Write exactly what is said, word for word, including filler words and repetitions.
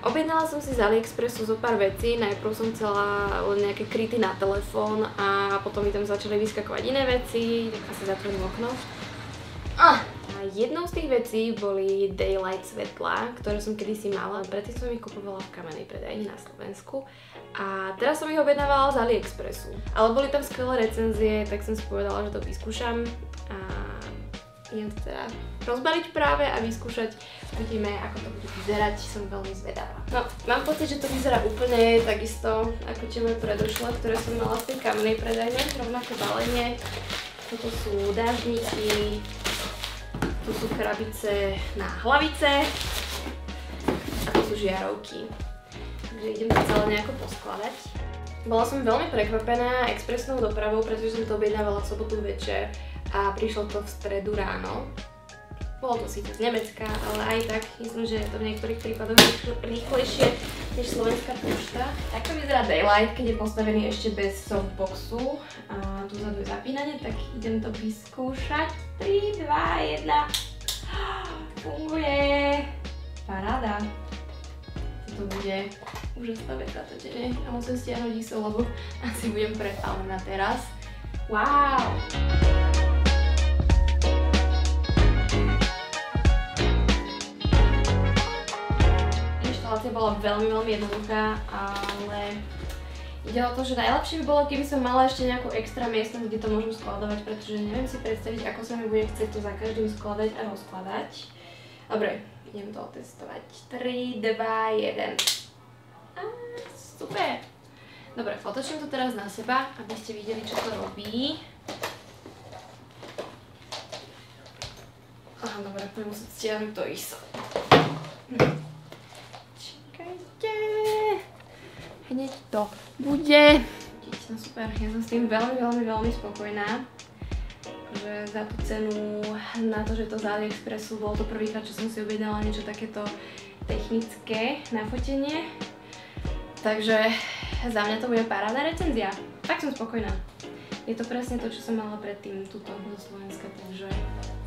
Objednala som si z AliExpressu zo pár vecí, najprv som chcela len nejaké kryty na telefón a potom mi tam začali vyskakovať iné veci, tak asi zatvorím okno. Ah. A jednou z tých vecí boli daylight svetlá, ktoré som kedysi mala, predtým som ich kupovala v kamennej predajni na Slovensku a teraz som ich objednávala z AliExpressu. Ale boli tam skvelé recenzie, tak som si povedala, že to vyskúšam a idem to teda rozbaliť práve a vyskúšať. Uvidíme, ako to bude vyzerať, som veľmi zvedavá. No, mám pocit, že to vyzerá úplne takisto ako tie moje predošlé, ktoré som mala v tej kamennej predajne, rovnaké balenie. Toto sú dážniky, tu sú krabice na hlavice a tu sú žiarovky. Takže idem to celé nejako poskladať. Bola som veľmi prekvapená expresnou dopravou, pretože som to objednávala v sobotu večer a prišlo to v stredu ráno. Bolo to síce z Nemecka, ale aj tak myslím, že je to v niektorých prípadoch rýchlejšie než slovenská pošta. Takto vyzerá daylight, keď je postavený ešte bez softboxu. A tu vzadu je zapínanie, tak idem to vyskúšať. tri, dva, jeden. Funguje! Paráda! To bude úžasná vec natočenie a musím stiahnuť í es o, lebo asi budem prepálená teraz. Wow! Inštalácia bola veľmi, veľmi jednoduchá, ale ide o to, že najlepšie by bolo, keby som mala ešte nejakú extra miestnosť, kde to môžem skladovať, pretože neviem si predstaviť, ako sa mi bude chcieť to za každým skladať a rozkladať. Dobre, idem to otestovať. tri, dva, jeden. Á, super! Dobre, otočím to teraz na seba, aby ste videli, čo to robí. Aha, dobre, budem musieť stiahnuť to í es o. Čakajte. Hneď to bude. Vidíte, no super, ja som s tým veľmi, veľmi, veľmi spokojná. Že za tú cenu, na to, že to z AliExpressu, bolo to prvýkrát, čo som si objednala niečo takéto technické na fotenie. Takže za mňa to bude parádna recenzia. Tak som spokojná. Je to presne to, čo som mala predtým tuto zo Slovenska, takže